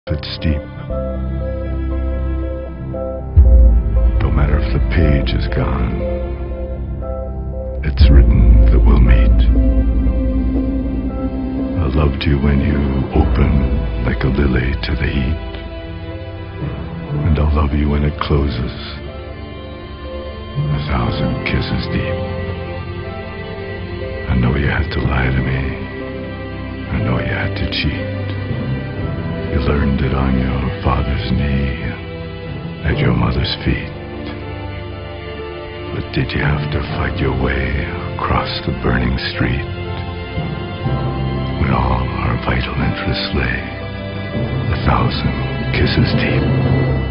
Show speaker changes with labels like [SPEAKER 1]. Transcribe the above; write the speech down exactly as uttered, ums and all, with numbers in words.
[SPEAKER 1] It's deep. Don't matter if the page is gone. It's written that we'll meet. I loved you when you open like a lily to the heat. And I'll love you when it closes, a thousand kisses deep. I know you had to lie to me. I know you had to cheat. You learned it on your father's knee, at your mother's feet. But did you have to fight your way across the burning street, when all our vital interests lay a thousand kisses deep?